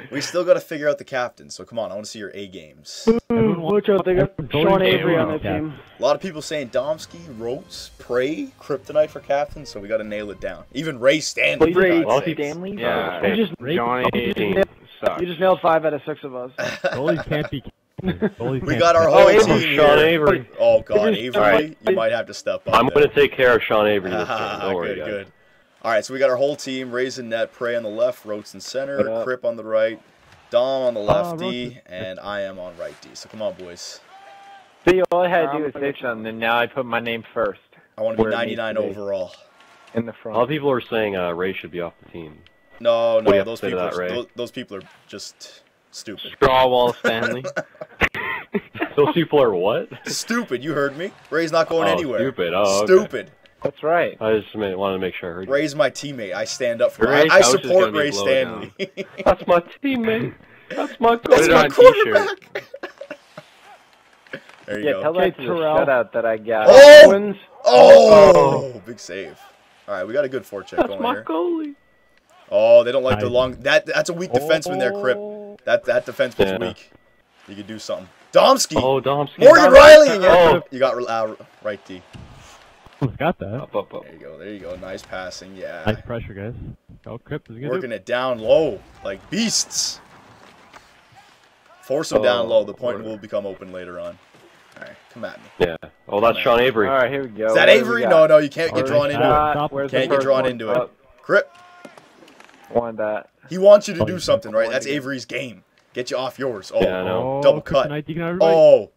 We still got to figure out the captain. So come on, I want to see your A games. Watch out, they got Sean Avery on their team. A lot of people saying Domsky, Rotes, Prey, Kryptonite for captain. So we got to nail it down. Even Ray Stanley. Ray Stanley? Yeah. You just nailed 5 out of 6 of us. Goalies can't be. We got our whole team Sean here. Avery. Oh God, Avery, you might have to step up. I'm going to take care of Sean Avery this game. Ah, Don't worry, good, guys. good. All right, so we got our whole team. Rays in net, Prey on the left, Rotes in center, Crip on the right, Dom on the left D, and I am on right D. So come on, boys. See, all I had to do was say something, and now I put my name first. I want to be 99 overall. In the A front. lot of people are saying Ray should be off the team. No, What do you no, have those to say to people, that, Ray? those people are just stupid. Strawwall Stanley. Those people are what? Stupid, you heard me. Ray's not going anywhere. Stupid. Oh, okay. Stupid. That's right. I just wanted to make sure I heard you. Ray's my teammate. I stand up for Ray's him. I house is support gonna be Ray blown Stanley. That's my teammate. That's my That's it my on quarterback. There you Yeah, go. tell that to the Terrell. shutout that I got. Oh! Wins. Oh! Big save. All right, we got a good forecheck That's going my here. goalie. Oh, they don't like the long. That's a weak defenseman there, Crip. That defenseman's weak. You could do something. Domsky. Oh, Domsky. Morgan Riley again. Oh. You got right D. Got that. Up, up, up. There you go. There you go. Nice passing. Yeah. Nice pressure, guys. Go, Crip. Working it down low like beasts. Force them down low. The point will become open later on. All right, come at me. Yeah. Oh, that's Sean Avery. All right, here we go. Is that Avery? No, no, you can't get drawn into it. Stop. Where's Can't the get first drawn one? into it. Oh, Crip. wanted that. He wants you to do something, right? That's Avery's game. Get you off yours. Oh, Yeah, I know. double cut. Kryptonite, you can have it Oh.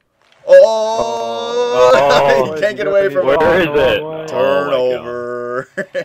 Oh. You can't get away from it. Where is it? Turnover.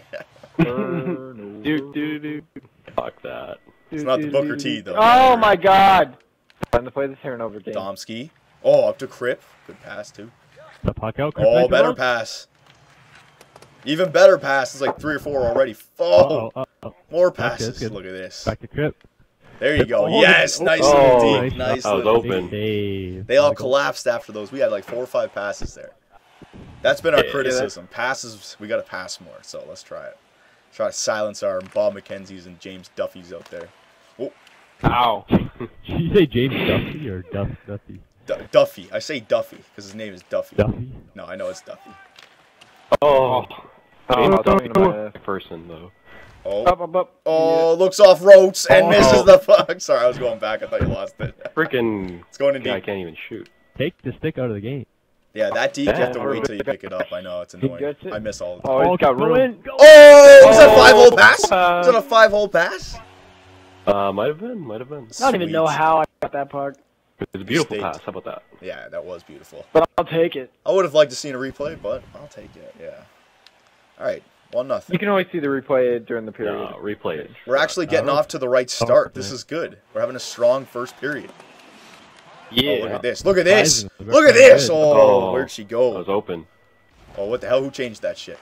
Do. Fuck that. It's not the Booker T, though. Oh my God. Time to play the turnover game. Domsky. Oh, up to Crip. Good pass, too. The puck out. Oh, Kryptonite better goes. pass. Even better pass. It's like 3 or 4 already. Oh, more passes. good. Look at this. Back to Crip. There you go. Oh, Yes, nice oh, little deep. nice. Nice That was little open. Save. They all collapsed after those. We had like 4 or 5 passes there. That's been our criticism. Passes, we got to pass more. So let's try it. Try to silence our Bob McKenzie's and James Duffy's out there. Oh, Ow. Did you say James Duffy or Duffy? Duffy. I say Duffy because his name is Duffy. Duffy? No, I know it's Duffy. Oh. Oh, talking to my Person, though. Oh, up. oh, looks off Rotes and misses the fuck. Sorry, I was going back. I thought you lost it. Freaking It's going in guy deep. can't even shoot. Take the stick out of the game. Yeah, that deep, you have to wait till you pick it up. I know, it's annoying. gets it. I miss all of them. Oh, he's got go room. in, go. Oh, was that a 5-hole pass? Was that a 5-hole pass? Might have been. I don't even know how I got that puck, It was a beautiful State. pass. How about that? Yeah, that was beautiful. but I'll take it. I would have liked to seen a replay, but I'll take it. Yeah. All right, 1-0. You can always see the replay during the period. No, replay it. We're actually getting off to the right start. This is good. We're having a strong first period. Yeah. Oh, look at this. Look at this. Rising. Look at this. Oh, Oh, where'd she That go? was open. Oh, what the hell? Who changed that shit?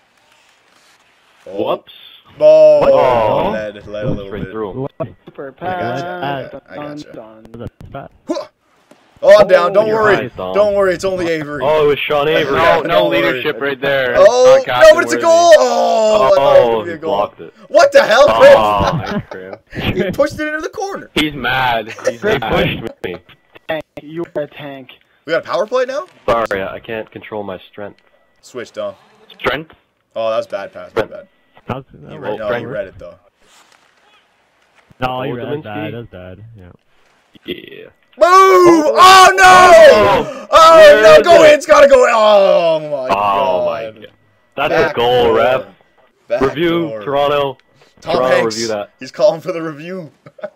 Oh. Whoops. Oh, Oh. led a Right little bit. through. Super gotcha, pass. I gotcha. Dun. That's Oh, I'm down. Don't You're worry. right, Dom. Don't worry. It's only Avery. Oh, it was Sean Avery. No, No worry. leadership right there. Oh, Not no, captain but it's a worthy. goal. Oh, I thought it was Oh, gonna be he a goal. blocked it. What the hell, Oh, Chris? He pushed it into the corner. He's mad. He's he mad. pushed me. Tank. You are a tank. We got a power play now? Sorry, I can't control my strength. Switched on. Strength. Oh, that was bad pass. My bad. that You was- read, no, you read it, though. No, you read Ultiminski. that. That's bad. Yeah. Yeah. Boom! Oh, no! Oh, no, go in. It's got to go in. Oh, my God. Oh my god. That's Back a goal, door. ref. Back Review, door. Toronto. Tom Toronto, Hanks. review that. He's calling for the review.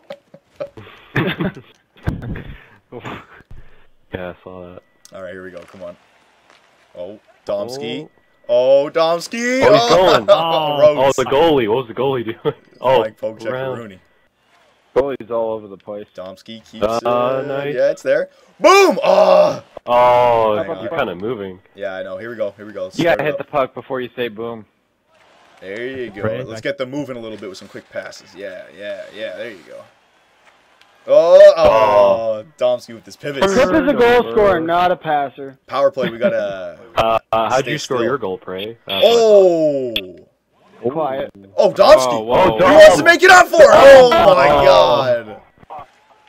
Yeah, I saw that. All right, here we go. Come on. Oh, Domsky. Oh, Domsky. Oh, he's going. Oh, Oh, Rhodes. the goalie. What was the goalie doing? Oh, Like poke check round. Rooney. Goalie's all over the place. Domsky keeps it. Nice. Yeah, it's there. Boom! Oh! Oh, Hang on. you're kind of moving. Yeah, I know. Here we go. Here we go. Let's You gotta start it hit the up. puck before you say boom. There you go. Right, Let's back. get them moving a little bit with some quick passes. Yeah. There you go. Oh, Domsky with this pivot. Crip is a goal scorer, not a passer. Power play. We got a. How'd Stay you score still. your goal, Prey? Oh! Quiet. Oh, Domsky! Oh, whoa. He wants to make it up for it! Oh my God!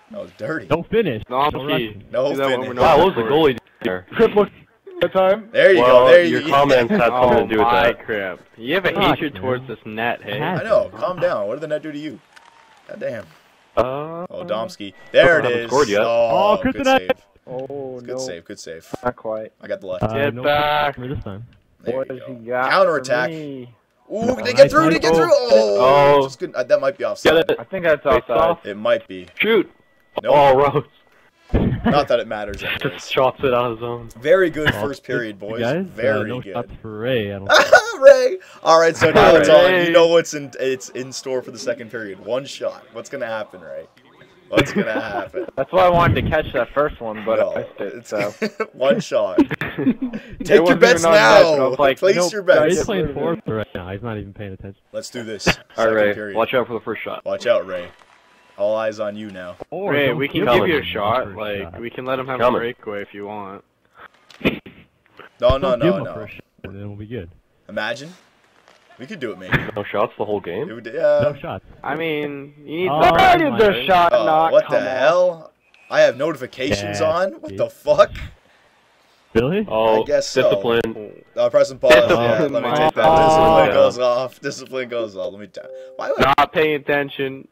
That was dirty. Don't finish. No, Don't I'm rush key. it. No Do that when finish. we're not Wow, what was the recording. goalie there? Crip look that time. There you Well, go. There your you go. comments had something to do with my that. crap. You have a Fuck, hatred man. towards this net, hey? Had I know. Calm down. What did the net do to you? God damn. Oh, Domsky. There it haven't is. scored yet. Oh, Oh, good Kryptonite. save. Oh, Good no. save. Good save. Not quite. I got the left. Get no back. for this time. There What you has he go. got Counterattack. for me? Ooh, did they nice, get through? Did nice. they get through? Oh. Just good. That might be offside. Get it. I think that's Face offside. off. It might be. Shoot. No, Oh, Rhodes. not that it matters Just anyways. shots it out of zone. Very good Well, first period, you boys. Guys, Very no good. shots for Ray. I don't. Ray. All right, so now it's on. Ray. You know what's in store for the second period. One shot. What's gonna happen, Ray? What's gonna happen? That's why I wanted to catch that first one, but No, I missed it. it's So. one shot. It Take your wasn't bets even on net, but I now. was like, Place nope, your guys, bets. He's playing fourth right now. He's not even paying attention. Let's do this. All Second right, Ray. period. Watch out for the first shot. Watch out, Ray. All eyes on you now. Or Ray, don't we can give give Coming. you a him the shot. first Like, shot. we can let him have Coming. a breakaway if you want. No, Don't give him a no. first shot, and then we'll be good. Imagine. We could do it, maybe. No shots the whole game. It would, No shots. I mean, you need Oh, some Why my did their practice. shot Oh, not what come the off? hell? I have notifications Yeah, on? What dude. the fuck? Really? Oh, I guess so. discipline. Press and pause. Yeah, Discipline, let me my take that. God. Discipline Yeah. goes off. Discipline goes off. Let me why would Not paying attention.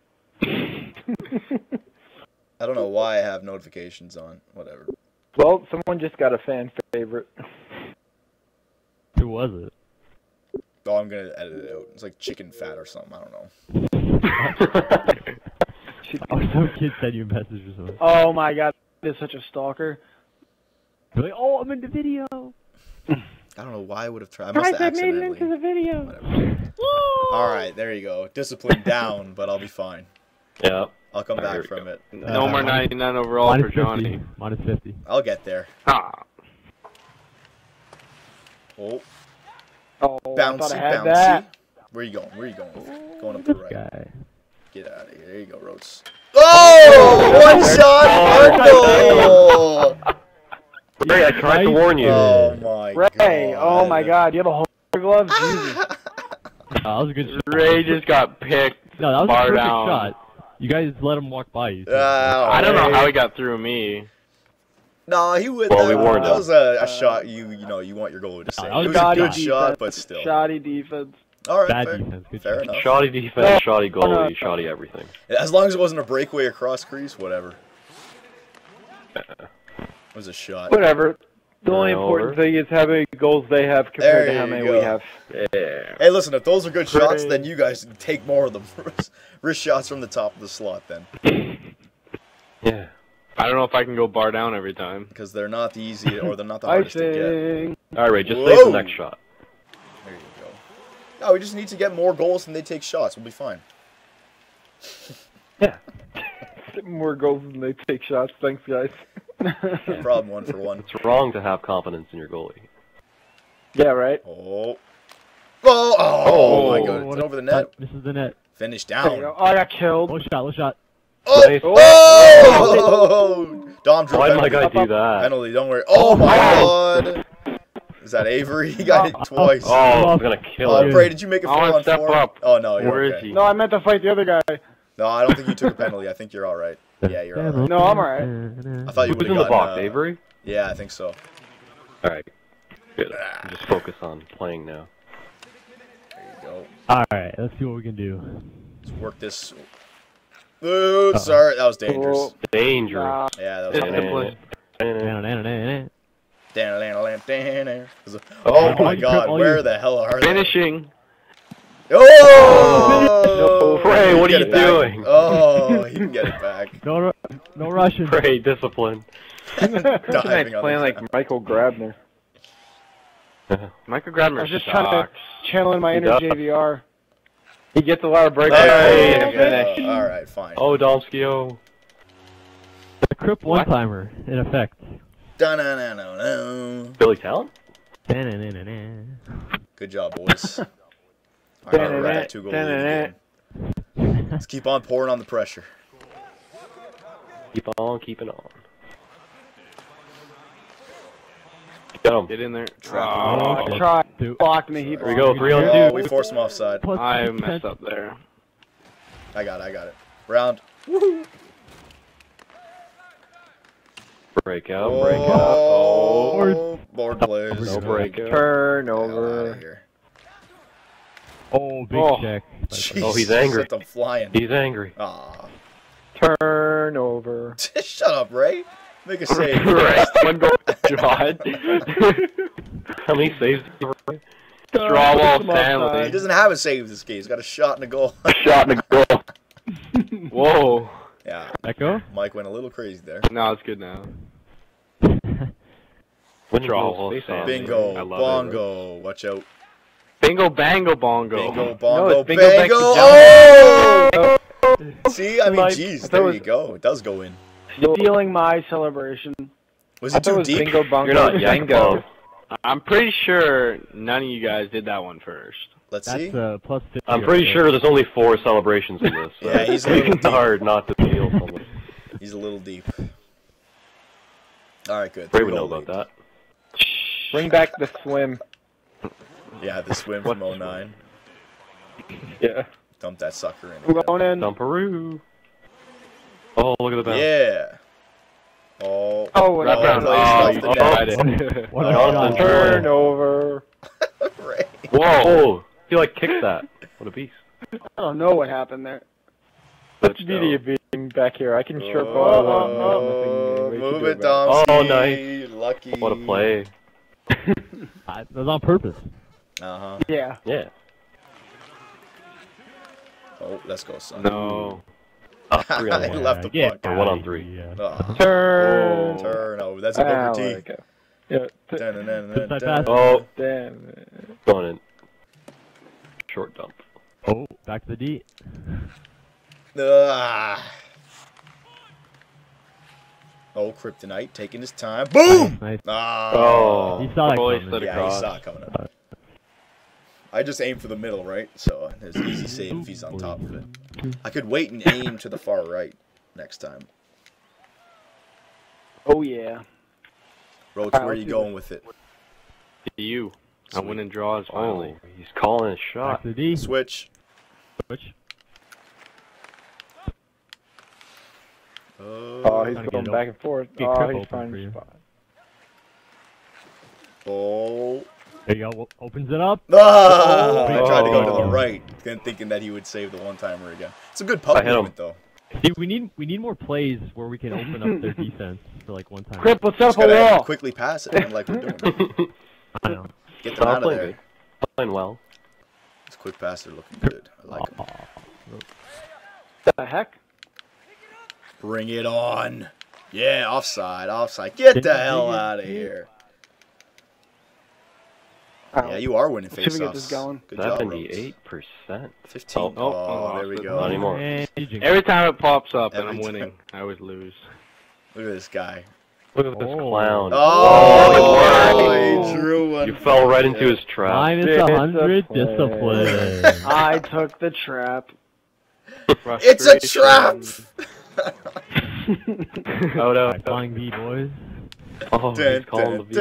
I don't know why I have notifications on. Whatever. Well, someone just got a fan favorite. Who was it? Oh, I'm gonna edit it out. It's like chicken fat or something. I don't know. Oh, some kid sent you a message or something. Oh my god, this is such a stalker. You're like, oh, I'm in the video. I don't know why I would have tried. I must have accidentally. the video. Whatever. All right, there you go. Discipline down, but I'll be fine. Yeah. I'll come There back we from go. it. No more 99 overall for Minus 50. Johnny. Minus 50. I'll get there. Ah. Oh, Oh, I bouncy, thought I had bouncy. that. Where you going? Where you going? Going up the This right. guy. Get out of here. There you go, Rhodes. Oh! One shot! Arnold! Ray, I tried to warn you. Oh my god. Ray, oh my god, you have a whole glove? Jesus. That was a good shot. Ray just got picked. No, that was a bar perfect down. shot. You guys let him walk by you. I don't know how he got through me. No, he would. Well, that, we warned that him. was a shot you know you want your goalie to save. that was It was a shoddy good defense. shot, but still. Shoddy defense. All right, Bad fair, defense. Good fair shot. enough. Shoddy defense, shoddy goalie, shoddy everything. As long as it wasn't a breakaway across crease, whatever. It was a shot. Whatever. The only Turnover. important thing is how many goals they have compared There to how you many go. we have. Yeah. Hey, listen, if those are good shots, Hooray. then you guys take more of them. Wrist shots from the top of the slot, then. Yeah. I don't know if I can go bar down every time. Because they're not the easy, or they're not the hardest to get. Icing. All right, Ray, just Whoa. save the next shot. There you go. No, we just need to get more goals and they take shots. We'll be fine. More goals than they take shots. Thanks, guys. No problem, 1 for 1. It's wrong to have confidence in your goalie. Yeah, right. Oh. Oh, my god. what It's a- over the net. This is the net. Finish There you down. go. Oh, I got killed. Low shot, low shot. Oh! Nice. Oh! Dom drew Why did my penalty. guy do that? Penalty, don't worry. Oh my god! Is that Avery? He got hit twice. Oh, I'm gonna kill Oh, him. Pray, did you make a I wanna 4-on-4? step up. Oh, no, you're Where is okay. he? No, I meant to fight the other guy. No, I don't think you took a penalty. I think you're all right. Yeah, you're all right. No, I'm alright. I thought you Who's would in have the gotten. box, Avery? Yeah, I think so. All right. Good. Just focus on playing now. There you go. Alright, let's see what we can do. Let's work this. Ooh, sorry, that was dangerous. Oh, Danger. nah. Yeah, that was It's dangerous. Oh my god, where the hell are they? Finishing. Oh! Pray, what He are can you get it back. doing? Oh, he can get it back. No Russian. Pray, discipline. Diving on Tonight's the playing like ground. Michael Grabner. Michael I Grabner was just trying to sucks. channeling my He inner does. JVR. He gets a lot of breaks. There and you finish. go. Alright, fine. Oh, Domskio. The Crip one-timer, in effect. Dun-dun-dun-dun-dun. Billy Talent? Good job, boys. Alright, we're at a 2-goal lead again. Let's keep on pouring on the pressure. Keep on keeping on. Get him. Get in there. Oh, Oh, I tried. Two. Blocked me. He There we blocked go, me. 3 on Oh, 2. we forced him offside. Plus I 10%. messed up there. I got it. Round. Break out, break out. Oh, board plays. No break out. Turnover. Oh, big Oh. check. Jeez, Oh, he's angry. Sent them flying. He's angry. Aw. Turnover. Shut up, Ray. Make a save. Right. One goal. God. How many saves did you have? Draw wall He Stanley. doesn't have a save this game. He's got a shot and a goal. Shot in the goal. Whoa. Yeah, Echo? Mike went a little crazy there. No, it's good now. When Draw you wall face off. Bingo, I love it, bongo. Watch out. Bingo, bango, bongo. Bingo, No, bongo, it's bingo, bango. bango, Oh! See, I mean, Like, jeez, I thought there it was- you go. It does go in. Stealing my celebration. Was I it thought it too was deep? bingo, bongo, You're not bango. Yakupov. I'm pretty sure none of you guys did that one first. Let's see. That's plus 50. I'm pretty sure there's only 4 celebrations in this. So Yeah, he's a little it's deep. hard not to feel something. He's a little deep. All right, good. Ray would know about that. Bring back the swim. Yeah, the swim from 09. Yeah. Dump that sucker in. We're going in. Dumperoo. Oh, look at the bounce. Yeah. Oh. Oh, Wrap and around. Plays Oh, off you the tried net. it. What a Oh, shot. Turnover. Ray. Whoa! He like kicked that. What a beast. I don't know what happened there. What's Touchdown. beauty of being back here? I can short Oh, ball. move it, Dom. Oh, nice. Lucky. What a play. That was on purpose. Uh-huh. Yeah. Yeah. Oh, let's go, son. No. Three on He one. left the Yeah, puck. Or 1 on 3. Yeah. Oh, Turn. turnover. That's a Ah, booker T. there we go. Yeah. Pass. Oh, Damn. going in. Short dump. Oh, back to the D. Ah. Oh, Kryptonite taking his time. Boom! Nice. Ah. Oh. You saw that Boy, coming. slid Yeah, he across. saw it coming up. I just aim for the middle, right? So there's an easy save if he's on top of it. I could wait and aim to the far right next time. Oh, yeah. Roach, where are you going with it? You. I'm Sweet. winning draws Oh, finally. he's calling a Back shot. to the D. Switch. Switch. Oh, he's Trying to going get back and forth. Get Oh, Crip he's open for finding you. a spot. Oh. There you go. Opens it up. Ah! I tried to go to the Oh. right, then thinking that he would save the one-timer again. It's a good puck I hit him. movement, though. See, we need more plays where we can open up their defense for like one time. Crip, let's set Just up a gotta wall. quickly pass it, like we're doing. I know. Get them Oh, out of playing there. good. Playing well. This quick pass are looking good. I like them. The heck? Bring it on. Yeah, offside, offside. Get the hell out of here. Yeah, you are winning Should we get face-offs. this going? Good job, Rose. 78%. 15. Oh, Oh, there we go. Not anymore. And you Every time it pops up and Every I'm time. winning, I always lose. Look at this guy. Look at this Oh. clown. Oh, Oh. he drew one. You fell right into his trap. minus 100 discipline. I took the trap. It's a trap! Out, out, Alright, out. flying V, boys. Oh, he's calling the V.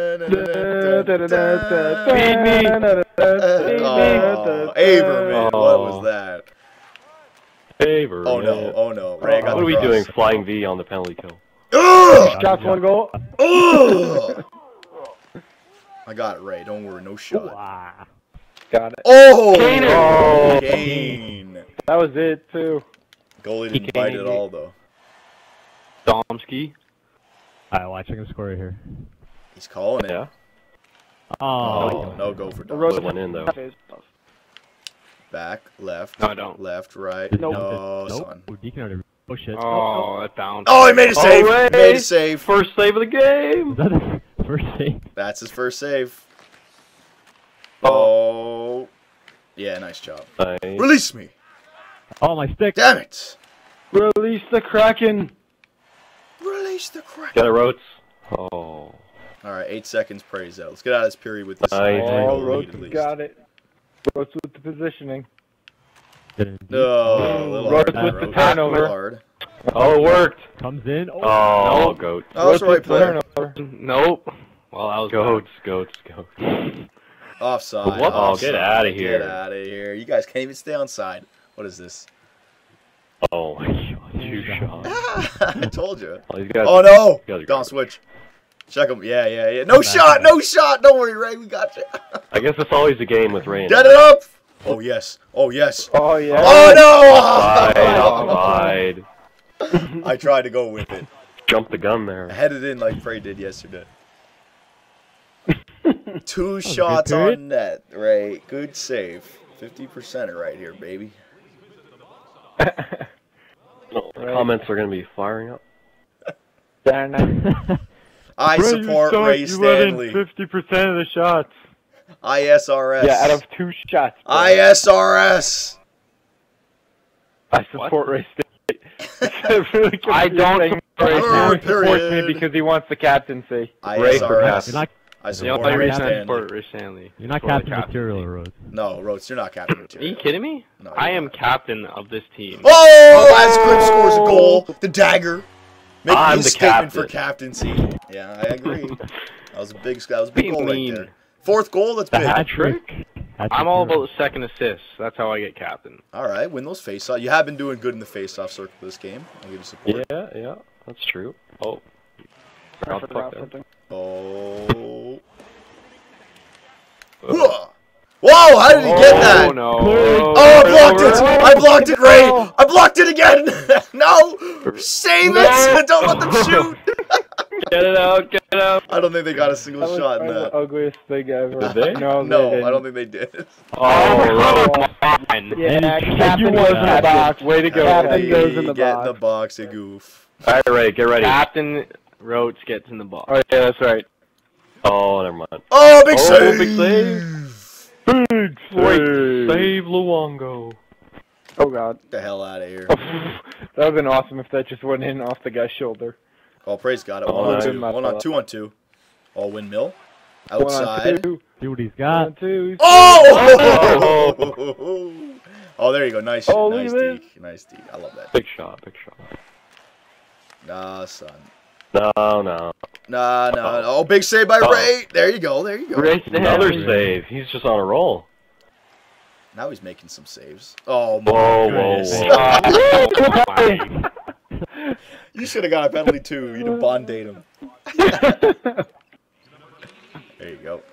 Oh, Averman, what was that? Favor. Oh no, oh no. Ray got What are we the cross. doing? Flying V on the penalty kill. Ugh! Shots, one goal. Ugh! I got it, Ray. Don't worry, no shot. Wow. Got it. Oh! Kane. Oh, Kane. That was it, too. Goalie didn't bite at all, though. Domsky. Alright, watch, I'm gonna score right here. He's calling it. Yeah. Oh, no go for The Dom. road It went in, though. Back, left, No, I don't. left, right. Nope. No, Nope. son. Oh, Deacon already. Oh shit. Oh, that bounced. Oh, he made a save! Ray! Made a save. First save of the game. Is that the first save? That's his first save. Oh. Yeah, nice job. Nice. Release me! Oh, my stick. Damn it! Release the Kraken. Release the crack. Got it, Rotes. Oh. Alright, 8 seconds, praise out. Let's get out of this period with this. Nice. Oh, lead Roach at least. got it. Roach with the positioning. No, a little Roach hard. with the Roach. turnover. A little hard. Oh, it worked. Comes in. Oh, Nope. goat. Oh, that's the right player. Turnover. Nope. Well, that was Goats, goats, goats. Offside. What? Oh, offside. get outta here. Get out of here. You guys can't even stay on side. What is this? Oh my god. Two shots. I told you. Oh, these guys, Oh no! these guys are Don't good. switch. Check him. Yeah. No shot. No shot. Don't worry, Ray. We got you. I guess it's always a game with rain. Get it up. Oh yes. Oh yes. Oh yeah. Oh Offside. no! I tried to go with it. Jump the gun there. I headed in like Frey did yesterday. 2 a shots good period. on net, Ray. Good save. 50% right here, baby. No, the comments are going to be firing up. I support Ray Stanley. 50% of the shots. ISRS. Yeah, out of 2 shots. bro. ISRS. I support Ray State. Really I don't confusing. support Ray State. He supports me Period. because he wants the captaincy. Ray for ISRS. captain. You're not, I The support only Ray reason I Stanley. support Ray Stanley. you're not For the captain material, Rhodes. No, Rhodes, you're not captain Are you material. kidding me? No, I you're am not. captain of this team. Oh, as Grim scores a goal, the dagger. Making I'm his the statement for captain. captaincy. Yeah, I agree. That was a big Being goal right mean. there. 4th goal, that's The big. hat trick. I'm all about the second assist. That's how I get captain. All right, win those face-offs. You have been doing good in the face-off circle this game. I'll give you support. Yeah, that's true. Oh. Drop the puck there. Oh. Whoa, how did he get that? Oh no! Oh, I blocked it! I blocked it, Ray! I blocked it again! No! Save it! Don't let them shoot! Get it out! Get it out! I don't think they got a single That was shot in probably that. the ugliest thing ever. Did they? No, No, they I don't think they did. Oh, Fine. Yeah, You captain was goes in the box. Way to go. Captain Hey, goes in the get box. in the box, you goof. Alright, Ray, get ready. Captain Roach gets in the box. Oh yeah, that's right. Oh, never mind. Oh, big Oh, save! big Big save Luongo. Oh god. Get the hell out of here. That would have been awesome if that just went in off the guy's shoulder. Oh, Praise got it. Oh, 1 on nice. 2. 1 on 2 on 2. Oh, windmill. 1 on Outside. 2. See what he's 1 got. on 2. Oh! Oh, there you go. Nice shit. Oh, Nice look at deke. Nice deke. I love that. Big shot, big shot. Nah, son. No. Nah. Oh, big save by Oh. Ray. There you go. There you go. Ray Another Stanley. save. He's just on a roll. Now he's making some saves. Oh, my Whoa. goodness. You should have got a penalty too. You'd have bonded him. There you go.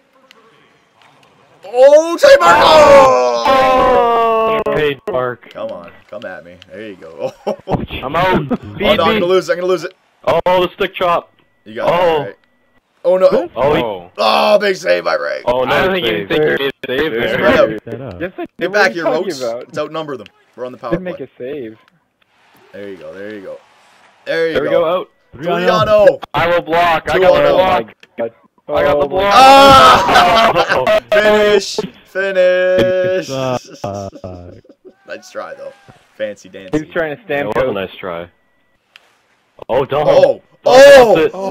Oh, Taylor! Oh! Hey, Mark. Come on, come at me. There you go. I'm out. Oh no, I'm gonna lose. I'm gonna lose it. Oh, the stick chop. You got it. Oh. Right. Oh no. Oh, he, Oh. Oh, big save by Ray. oh I no, don't think you save. think you made a save Right there. up. Set up. Yes, I did. Get What back are you here, talking Roach. about? Let's outnumber them. We're on the power Didn't play. make a save. There you go. There you go. There you There we go. go. Out. 3 on 0. I will block. I 2 got on the 0. block. God. I got the Oh, block. Ah! Finish. Finish. Nice try though. Fancy He dancing. was trying to That stand was a coach. nice try. Oh, don't. Oh. That's Oh. it.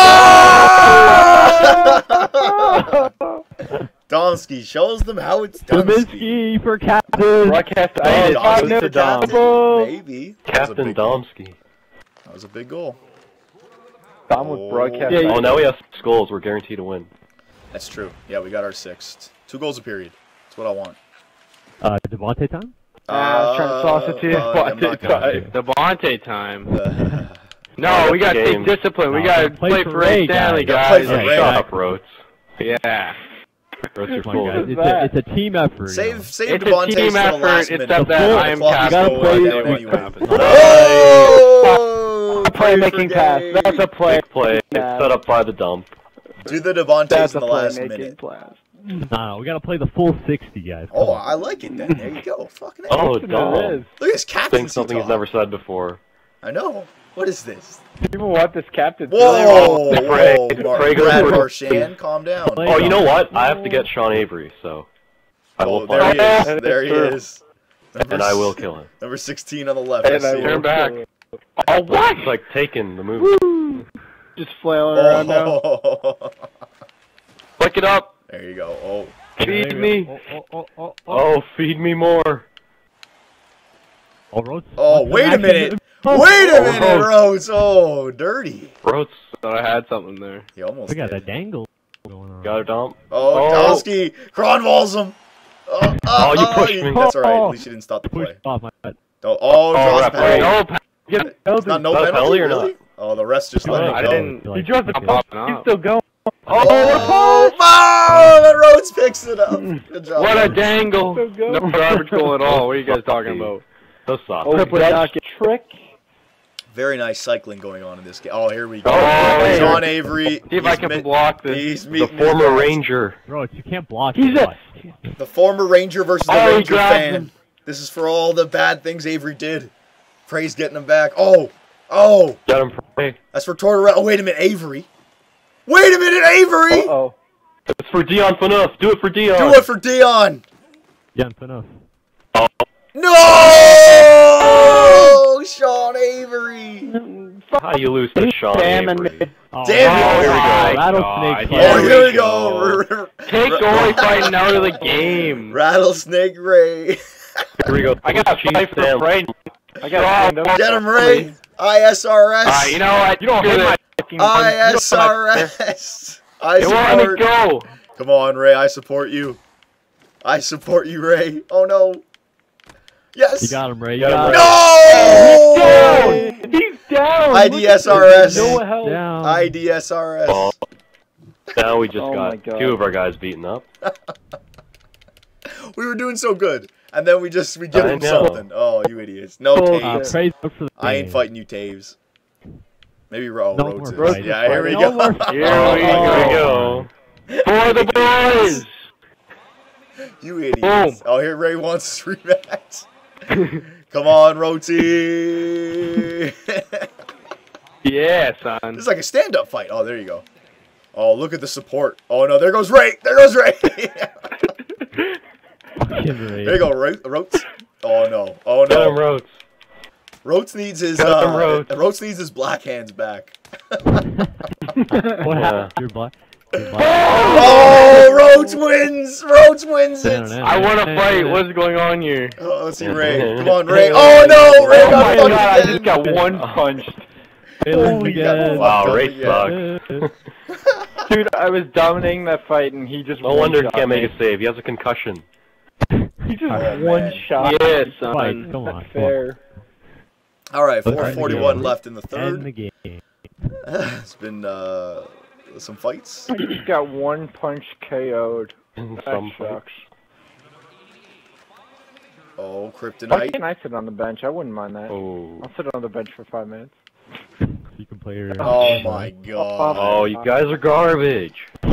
Oh! Domsky shows them how it's done. Kaminsky for captain. Broadcast Oh, I Domsky did for Dom. captain. Maybe. That was a Captain big goal. Domsky. That was a big goal. Dom was broadcast. Yeah, Oh, now we have 6 goals. We're guaranteed to win. That's true. Yeah, we got our 6th. 2 goals a period. That's what I want. Devontae time? I was trying to toss it to you. I'm not gonna. Devontae time. No, Oh, we that's gotta the take game. discipline. We No, gotta play play for for Ray Ray, Stanley, guys. Play guys. for Ray. Shut up, Rhodes. Yeah. Rhodes, you're Come full on, of guys. it. It's a team effort. you know. Save It's Devontae a team for the last effort, minute. except that I am Clock is captain. going play down What's anyway. happening? Oh! A playmaking pass. That's a play. Big play. Yeah. Set up by the dump. Do the Devontaes That's in a the last playmaking minute. pass. No, we gotta play the full 60, guys. Come Oh, on. I like it then. There you go. Fucking A. Oh, It is. dumb. Look at this Saying captaincy something he's talk. never said before. I know. What is this? People want this captain. Whoa! Pray- Whoa, pray goes Brad for- Marchand, calm down. Play Oh, you know on. what? I have to get Sean Avery, so I will Oh, there he find is. him, There he is. and I will kill him. Number 16 on the left. I And I see will him. Turn back. kill it. Oh, what? It's like taking the move. Just flailing around now. Oh. Flick it up. There you go. Oh. Feed me. Oh, feed me more. Oh, Rhodes. Oh, wait a minute. Wait a minute, Rhodes. Oh, dirty. Rhodes, Thought I had something there. He almost We got did. a dangle going on. got a dump. Oh, Oh. Domsky. Kronwalls him. Oh, you pushed me. That's all right. At least you didn't stop the Push play. off my Oh, draws ref, penalty. No It's not no Is that a penalty, penalty or really? not? Oh, the rest just let I it go. didn't. He dropped the I'm popping ball. He's up. still going. Oh, Rhodes picks it up. Good job. What a Rhodes. dangle! So go. No garbage goal at all. What are you guys talking about? So soft. Crip with that trick. Very nice cycling going on in this game. Oh, here we go. Oh, Sean Avery. See if I can block this. He's The meeting former his guys. Ranger. Bro, you can't block. He's it. a. The former Ranger versus the Oh, he Ranger grabbed fan. him. This is for all the bad things Avery did. Frey's getting him back. Oh, Got him. Hey, that's for Tortorella. Oh, wait a minute, Avery. Wait a minute, Avery. Uh-oh. it's for Dion Phaneuf. Do it for Dion. Do it for Dion. Yeah, enough. No! Sean Avery. How you lose to Sean Damn it. Avery? Oh, Damn it. Oh, here we go. Rattlesnake. God. Oh, Here here we we go. Take goalie fighting out of the game. Rattlesnake Ray. Here we go. I got to Chief fight for Sam. Brighton. I got to Get him, Ray. ISRS. you know what? You don't hit my fucking ISRS. I You want to support. go? Come on, Ray. I support you. I support you, Ray. Oh no. Yes. You got him, Ray. You Got him, got No! him. He's down. IDSRS. No help. Down. IDSRS. Oh, now we just Oh my got God. 2 of our guys beaten up. We were doing so good, and then we give I him know. something. Oh, you idiots. No Oh, Taves. Praise for the I ain't game. fighting you, Taves. Maybe Rhodes No is. more fighting. Yeah, here we No go. more Here we Oh. go. For the boys. You idiots. Boom. Oh, here Ray wants a rematch. Come on, Roti. Yeah, son. This is like a stand-up fight. Oh, there you go. Oh, look at the support. Oh, no, there goes Ray. There goes Ray. There you go, Rotes. Oh, no. Oh, Get him, no. Rhodes. Rotes needs his, Got him, Rhodes. Rotes needs his black hands back. What happened? You're black. You're black. Oh, Rhodes wins. Rhodes wins it. I want to fight. What's going on here? Oh, let's see Ray. Come on, Ray. Oh, no. Ray Oh got my fucked god, I again. just got one punched. Failing Holy again. God. Wow, Ray Yeah. sucks. Dude, I was dominating that fight and he just No wonder he one-shot can't make me. a save. He has a concussion. He just Oh, one man. shot. Yeah, Fight. son. Come on. Not fair. All right, Let's 4:41 end left in the End third. the game. It's been some fights. He just got one punch KO'd. That Some sucks. Oh, Why Kryptonite. can't I sit on the bench? I wouldn't mind that. Oh. I'll sit on the bench for 5 minutes. You can play your. Oh my god. Oh, you guys are garbage.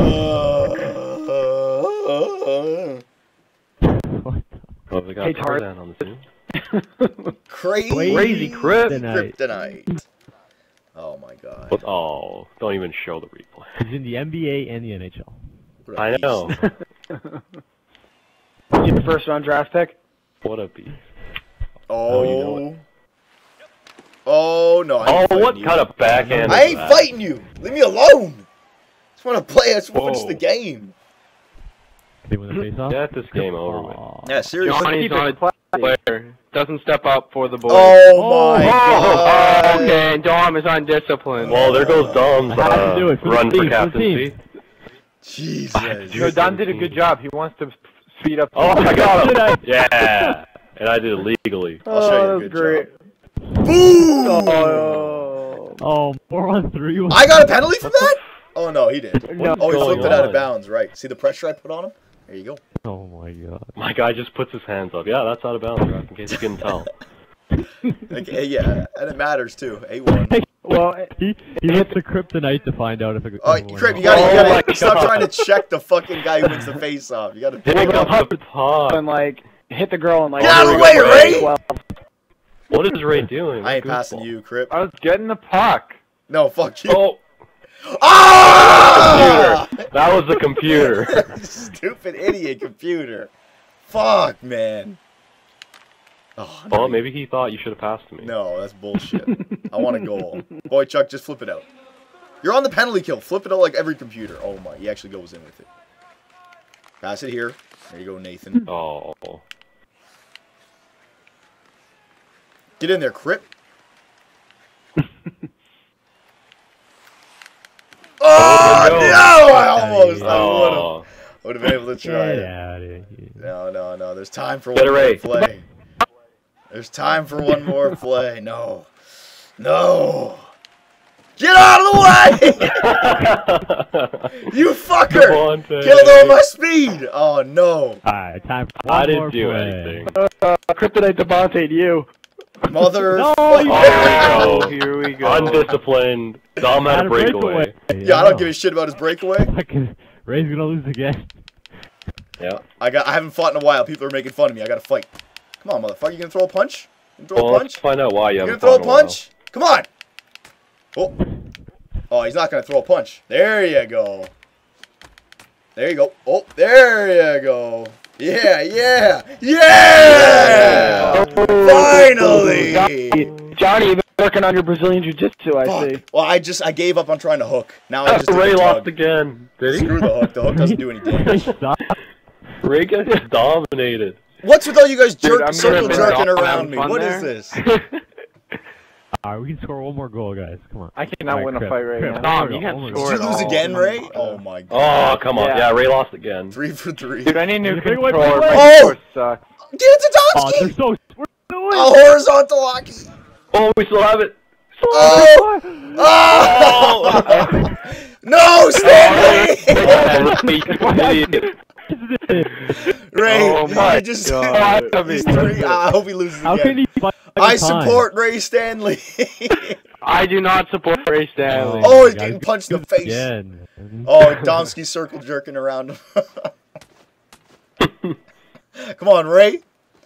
Oh, they got Hey, Tart. Tarzan on the team. Crazy Crip. Tonight. Kryptonite. Oh my god. What? Oh, don't even show the replay. He's in the NBA and the NHL. What a I beast. know. Your first round draft pick? What a beast. Oh. you know Oh no. I ain't Oh, what fighting you. kind of backhand I is ain't that? fighting you. Leave me alone. Just want to play. I just want to finish Whoa. the game. They win the face-off. Get this game over with. Aw. Yeah, seriously. Johnny's not a player. Doesn't step up for the boys. Oh my god. Okay, and Dom is undisciplined. Well, there goes Dom's I have to do it for the run team, for for the captaincy. Jesus. No, Don did a good job. He wants to speed up. Oh, I got him! Yeah! And I did it legally. I'll show you a that was good great. job. Boom! Oh. Oh, 4-on-3. I got a penalty for that? Oh no, he did. No. Oh, he going flipped it out of on? bounds. Right. See the pressure I put on him? There you go. Oh my god. My guy just puts his hands up. Yeah, that's out of bounds, Rock, in case you couldn't tell. Okay, yeah, and it matters too. A1. Well, He hits the kryptonite to find out if it. Oh, if it went Crip, off. you gotta, Oh my stop God. trying to check the fucking guy who wins the face off. You gotta pick Pick it up. up the puck. and like hit the girl and like. Get out of the There we way, go, Ray! What is Ray doing? I ain't Goofball. passing you, Crip. I was getting the puck. No, fuck you. Oh, Ah! that was the computer. Stupid idiot computer. Fuck, man. Oh, Oh, maybe he thought you should have passed to me. No, that's bullshit. I want a goal. Boy, Chuck, just flip it out. You're on the penalty kill. Flip it out like every computer. Oh my, he actually goes in with it. Pass it here. There you go, Nathan. Oh. Get in there, Crip. Oh, no. no! I almost. I Oh. would have been able to try Get it. out of here. No. There's time for Get one it more right. play. There's time for one more play. No. No. Get out of the way! You fucker! Devontae. Killed all my speed! Oh, no. Alright, time for I one didn't more do play. anything. Kryptonite Devontae to you. Mother. No, you Oh, Here we go. undisciplined. Dom had a breakaway. Yeah, I don't give a shit about his breakaway. Fucking Ray's gonna lose again. Yeah. I haven't fought in a while. People are making fun of me. I gotta fight. Come on, motherfucker. You gonna throw a punch? You gonna throw Well, a let's punch? find out why you You haven't gonna throw a fought in while. punch? Come on! Oh. Oh, he's not gonna throw a punch. There you go. There you go. Oh, there you go. Yeah, yeah, yeah! Finally! Johnny, you've been working on your Brazilian Jiu-Jitsu, I see. Fuck. Well, I gave up on trying to hook. Now I just do Ray the lost tug. again. Did he? Screw the hook. The hook doesn't do any damage. Ray gets dominated. What's with all you guys Dude, I'm circle gonna jerking have around me? fun What there. is this? Alright, we can score one more goal, guys. Come on. I cannot Alright, win a Crip, fight right Crip, now. Dom, one you more can't goal, Did score you at lose all. again, Ray? Oh my god. Oh, come on. Yeah. Yeah, Ray lost again. 3 for 3. Dude, I need a new Breakaway, controller. breakaway. My Oh! controller sucks. Get it to Oh, Domsky! they're so... We're doing A horizontal hockey! Oh, we still have it. Oh! Oh! No, Stanley! Ray, Oh my you just God. he's 3. I hope he loses How can again. he fight I time? support Ray Stanley. I do not support Ray Stanley. Oh, he's guys, getting punched in the face. Again. Oh, Domsky circle jerking around him. Come on, Ray.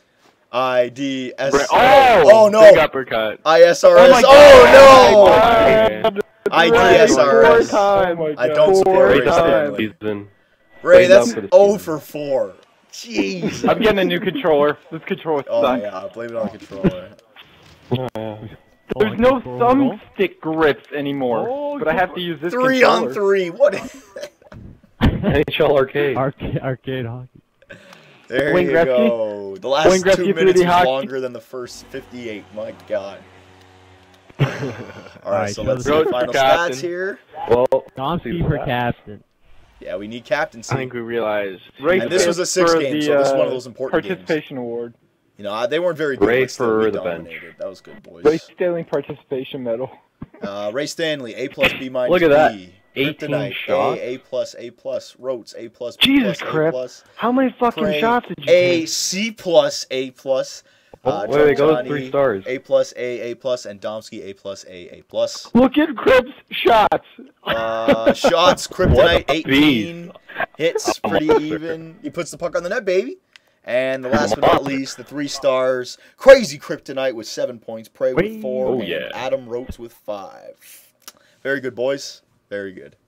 IDS. Oh no. Big uppercut. ISRS. Oh, no. IDSRS. I don't support Ray Ray down Stanley. season. Ray, Ray that's down for the 0 season. for 4. Jeez. I'm getting a new controller. This controller Oh sucks. yeah, blame it on the controller. There's no thumbstick grips anymore, Oh, but I have to use this 3 controller. on 3. What? NHL Arcade. Arcade hockey. There Wayne you Gretzky? go. The last Wayne 2 Gretzky minutes 3D is hockey? longer than the first 58. My God. All right, so show let's see the the final captain. stats here. Well, Domsky for captain. Yeah, we need captaincy. I think we realized. And this was a 6 game, so this is one of those important games. participation award. You know, they weren't very good. Ray but still, we for the bench. dominated. That was good, boys. Ray Stanley participation medal. Ray Stanley, A plus B minus Look at that. B. 18 Kryptonite, shots. A plus, A plus. Rotes, A plus, B Jesus, plus, A Crip. plus. How many fucking Pray, shots did you A, take? C plus, A plus. wait, it goes Johnny, 3 stars. A plus, A plus, and Domsky, A plus, A plus. Look at Crip's shots. Shots, Kryptonite, What a 18. Hits, pretty even. He puts the puck on the net, baby. And the last but not least, the 3 stars. Crazy Kryptonite with 7 points. Prey with 4. Oh, and yeah. Adam Rotes with 5. Very good, boys. Very good.